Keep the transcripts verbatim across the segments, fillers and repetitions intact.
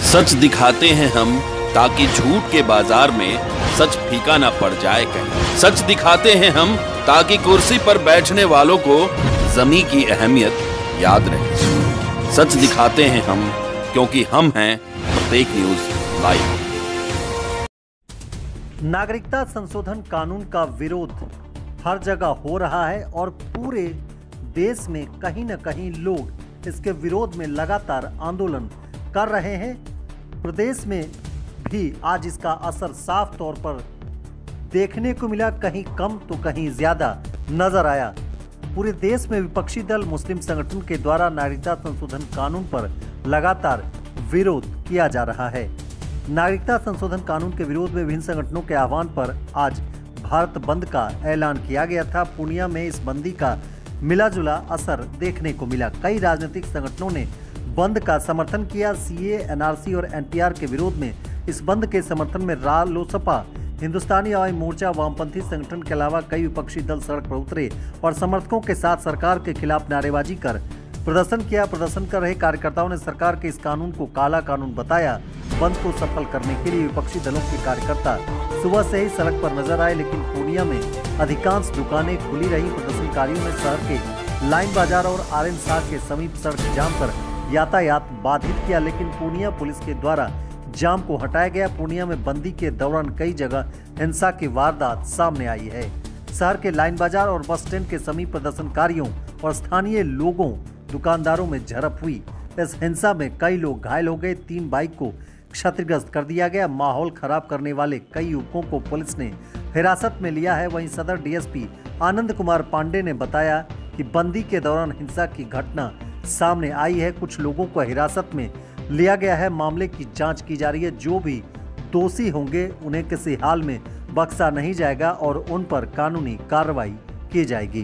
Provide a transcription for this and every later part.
सच दिखाते हैं हम ताकि झूठ के बाजार में सच फीका ना पड़ जाए कहीं। सच दिखाते हैं हम ताकि कुर्सी पर बैठने वालों को जमी की अहमियत याद रहे। सच दिखाते हैं हम क्योंकि हम हैं प्रत्येक न्यूज लाइव। नागरिकता संशोधन कानून का विरोध हर जगह हो रहा है और पूरे देश में कहीं न कहीं लोग इसके विरोध में लगातार आंदोलन कर रहे हैं। प्रदेश में भी आज इसका असर साफ तौर पर देखने को मिला, कहीं कम तो कहीं ज्यादा नजर आया। पूरे देश में विपक्षी दल मुस्लिम संगठन के द्वारा नागरिकता संशोधन कानून पर लगातार विरोध किया जा रहा है। नागरिकता संशोधन कानून के विरोध में विभिन्न संगठनों के आह्वान पर आज भारत बंद का ऐलान किया गया था। पूर्णिया में इस बंदी का मिला जुला असर देखने को मिला। कई राजनीतिक संगठनों ने बंद का समर्थन किया। सीए, एनआरसी और एनपीआर के विरोध में इस बंद के समर्थन में रालोसपा, हिंदुस्तानी आवाम मोर्चा, वामपंथी संगठन के अलावा कई विपक्षी दल सड़क पर उतरे और समर्थकों के साथ सरकार के खिलाफ नारेबाजी कर प्रदर्शन किया। प्रदर्शन कर रहे कार्यकर्ताओं ने सरकार के इस कानून को काला कानून बताया। बंद को सफल करने के लिए विपक्षी दलों के कार्यकर्ता सुबह से ही सड़क पर नजर आए, लेकिन पूर्णिया में अधिकांश दुकानें खुली रही। प्रदर्शनकारियों ने शहर के लाइन बाजार और आर एन शाह के समीप सड़क जाम कर यातायात बाधित किया, लेकिन पूर्णिया पुलिस के द्वारा जाम को हटाया गया। पूर्णिया में बंदी के दौरान कई जगह हिंसा की वारदात सामने आई है। शहर के लाइन बाजार और बस स्टैंड के समीप प्रदर्शनकारियों और स्थानीय लोगों दुकानदारों में झड़प हुई। इस हिंसा में कई लोग घायल हो गए। तीन बाइक को क्षतिग्रस्त कर दिया गया। माहौल खराब करने वाले कई युवकों को पुलिस ने हिरासत में लिया है। वहीं सदर डीएसपी आनंद कुमार पांडे ने बताया कि बंदी के दौरान हिंसा की घटना सामने आई है। कुछ लोगों को हिरासत में लिया गया है। मामले की जांच की जा रही है। जो भी दोषी होंगे उन्हें किसी हाल में बख्शा नहीं जाएगा और उन पर कानूनी कार्रवाई की जाएगी।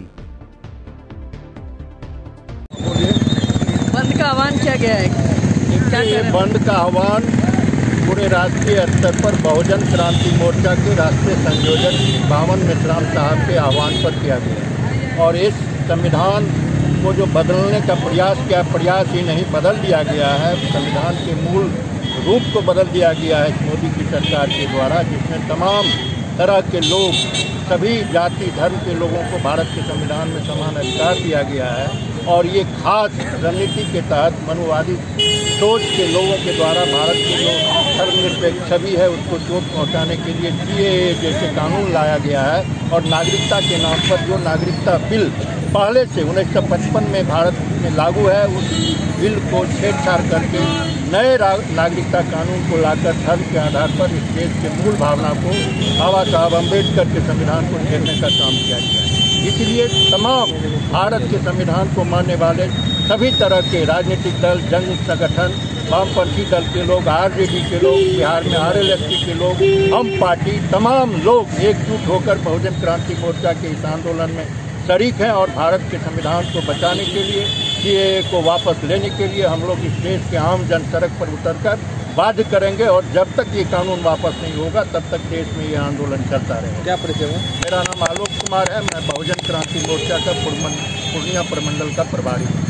बंद का आह्वान किया गया है। क्या ये बंद का आह्वान पूरे राष्ट्रीय स्तर पर बहुजन क्रांति मोर्चा के राष्ट्रीय संयोजक बावन मिश्राम साहब के आह्वान पर किया गया और इस संविधान को जो बदलने का प्रयास किया, प्रयास ही नहीं बदल दिया गया है। संविधान के मूल रूप को बदल दिया गया है मोदी की सरकार के द्वारा, जिसमें तमाम तरह के लोग, सभी जाति धर्म के लोगों को भारत के संविधान में समान अधिकार दिया गया है। और ये खास रणनीति के तहत मनुवादी सोच के लोगों के द्वारा भारत की जो धर्मनिरपेक्ष छवि है उसको चोट पहुंचाने के लिए सीएए जैसे कानून लाया गया है। और नागरिकता के नाम पर जो नागरिकता बिल पहले से उन्नीस सौ पचपन में भारत में लागू है, उस बिल को छेड़छाड़ करके नए नागरिकता कानून को लाकर धर्म के आधार पर इस देश के मूल भावना को, बाबा साहब अम्बेडकर के संविधान को छेड़ने का काम किया गया है। इसलिए तमाम भारत के संविधान को मानने वाले सभी तरह के राजनीतिक दल, जन संगठन, वामपंथी दल के लोग, आरजेडी के लोग, बिहार में आरएलएसपी के लोग, हम पार्टी, तमाम लोग एकजुट होकर बहुजन क्रांति मोर्चा के इस आंदोलन में शरीक हैं। और भारत के संविधान को बचाने के लिए, सीएए को वापस लेने के लिए हम लोग इस देश के आम जन सड़क पर उतरकर बाध्य करेंगे। और जब तक ये कानून वापस नहीं होगा तब तक देश में ये आंदोलन चलता रहेगा। क्या परिचय है? मेरा नाम आलोक कुमार है। मैं बहुजन क्रांति मोर्चा का पूर्णिया प्रमंडल का प्रभारी हूँ।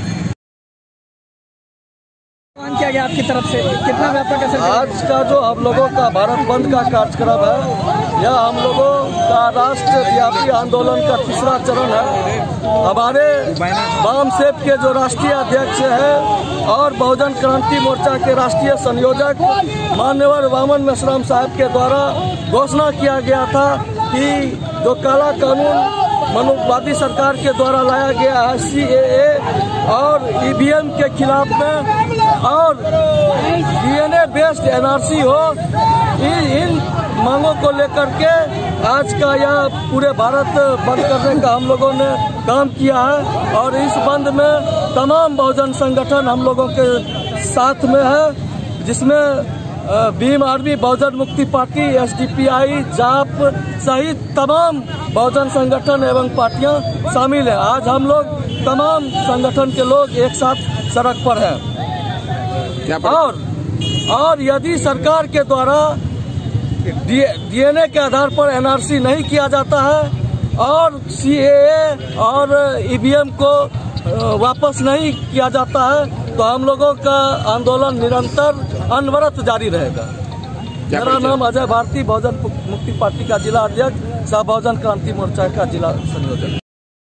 किया गया आपकी तरफ से कितना व्यापक असर? आज का जो हम लोगों का भारत बंद का कार्यक्रम है, यह हम लोगों का राष्ट्रव्यापी आंदोलन का तीसरा चरण है। हमारे वाम सेप के जो राष्ट्रीय अध्यक्ष है और बहुजन क्रांति मोर्चा के राष्ट्रीय संयोजक माननीय बावन मिश्राम साहब के द्वारा घोषणा किया गया था कि जो काला कानून मनुवादी सरकार के द्वारा लाया गया है सीएए और ईवीएम के खिलाफ में और डीएनए बेस्ड एनआरसी हो, इन मांगों को लेकर के आज का यह पूरे भारत बंद करने का हम लोगों ने काम किया है। और इस बंद में तमाम बहुजन संगठन हम लोगों के साथ में है, जिसमें भीम आर्मी, बहुजन मुक्ति पार्टी, एसडीपीआई, जाप सहित तमाम बहुजन संगठन एवं पार्टियां शामिल हैं। आज हम लोग तमाम संगठन के लोग एक साथ सड़क पर हैं। और और यदि सरकार के द्वारा डीएनए के आधार पर एनआरसी नहीं किया जाता है और सीएए और ईवीएम को वापस नहीं किया जाता है तो हम लोगों का आंदोलन निरंतर अनवरत जारी रहेगा। मेरा नाम अजय भारती, बहुजन मुक्ति पार्टी का जिला अध्यक्ष, सह बहुजन क्रांति मोर्चा का जिला संयोजक।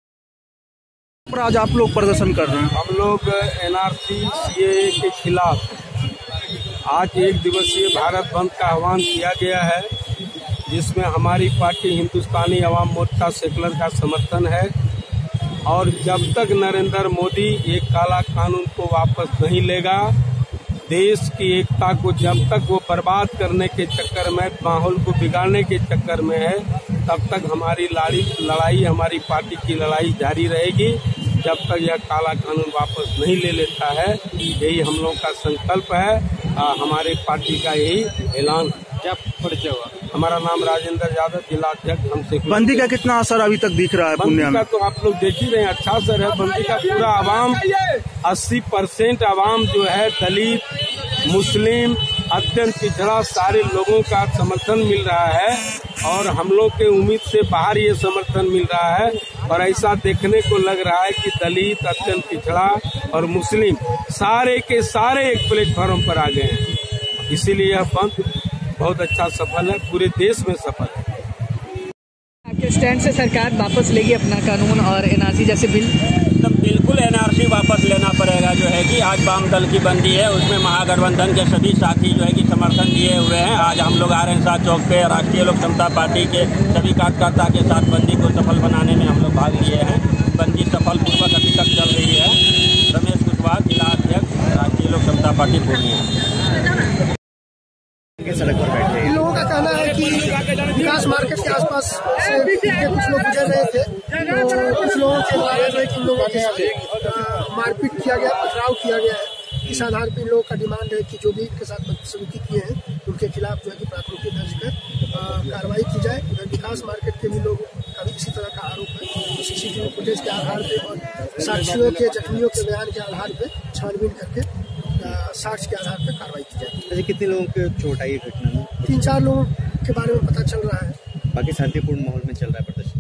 आज आप लोग प्रदर्शन कर रहे हैं? हम लोग एनआरसी सीएए के खिलाफ आज एक दिवसीय भारत बंद का आह्वान किया गया है, जिसमें हमारी पार्टी हिंदुस्तानी अवाम मोर्चा सेकुलर का समर्थन है। और जब तक नरेंद्र मोदी एक काला कानून को वापस नहीं लेगा, देश की एकता को जब तक वो बर्बाद करने के चक्कर में, माहौल को बिगाड़ने के चक्कर में है, तब तक हमारी लड़ाई लड़ाई हमारी पार्टी की लड़ाई जारी रहेगी, जब तक यह काला कानून वापस नहीं ले लेता है। यही हम लोगों का संकल्प है, आ, हमारे पार्टी का यही ऐलान। क्या परिचय हुआ? हमारा नाम राजेंद्र यादव, जिला अध्यक्ष। हमसे बंदी का कितना असर अभी तक दिख रहा है पूर्णिया में? तो आप लोग देख ही रहे हैं, अच्छा असर है। बंदी का पूरा आवाम, अस्सी परसेंट आवाम जो है, दलित, मुस्लिम, अत्यंत पिछड़ा सारे लोगों का समर्थन मिल रहा है और हम लोग के उम्मीद से बाहर ये समर्थन मिल रहा है। और ऐसा देखने को लग रहा है कि दलित, अत्यंत पिछड़ा और मुस्लिम सारे के सारे एक प्लेटफॉर्म पर आ गए हैं। इसीलिए यह बंद बहुत अच्छा सफल है, पूरे देश में सफल है। आपके स्टैंड से सरकार वापस लेगी अपना कानून और एनआरसी जैसे बिल? तो बिल्कुल एनआरसी वापस लेना पड़ेगा। जो है कि आज वाम दल की बंदी है, उसमें महागठबंधन के सभी साथी जो है कि समर्थन दिए हुए हैं। आज हम लोग आ रहे हैं सात चौक पे, राष्ट्रीय लोक समता पार्टी के सभी कार्यकर्ता के साथ बंदी को सफल बनाने में हम लोग भाग लिए हैं। बंदी सफल पूर्वक अभी तक चल रही है। रमेश कुशवाहा, जिला अध्यक्ष, राष्ट्रीय लोक समता पार्टी पूर्णिया। सड़क पर बैठे इन लोगों का कहना है कि विकास मार्केट के आसपास से कुछ लोग गुजर रहे थे, तो कुछ लोगों के द्वारा जो है कि इन लोगों के साथ मारपीट किया गया, पथराव किया गया है। इस आधार पर इन लोगों का डिमांड है कि जो भी इनके साथ बदसलूकी किए हैं उनके खिलाफ जो है कि प्राथमिकी दर्ज कर कार्रवाई की जाए। उधर विकास मार्केट के भी लोग का भी इसी तरह का आरोप है। तो सीसीटीवी फुटेज के आधार पर और साक्षियों के, जख्मियों के बयान के आधार पर छानबीन करके साक्ष्य के आधार पर कार्रवाई की जाएगी। कितने लोगों को चोट आई घटना में? तीन चार लोगों के बारे में पता चल रहा है। बाकी शांतिपूर्ण माहौल में चल रहा है प्रदर्शन।